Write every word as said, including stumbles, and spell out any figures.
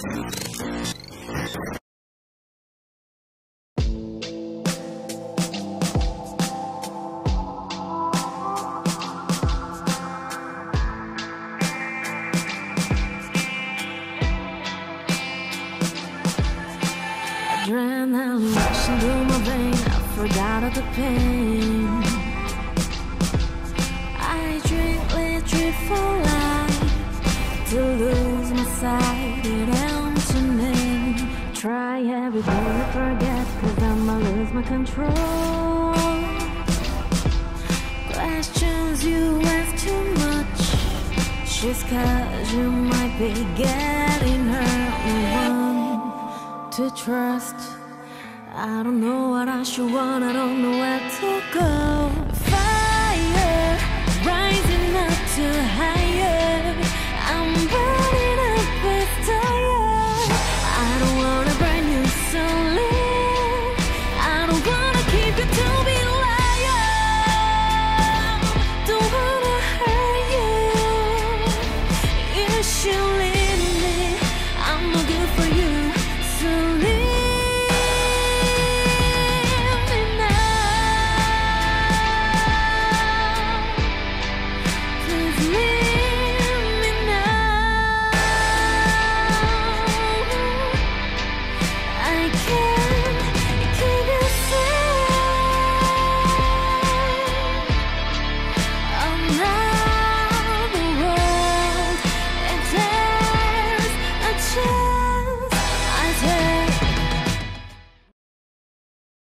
Adrenaline rushing through my vein, I forgot all the pain. I drink liquid for life, to lose my sight in empty. Try every day to forget, cause I'ma lose my control. Questions you ask too much, just cause you might be getting hurt. One to trust, I don't know what I should want, I don't know where to go.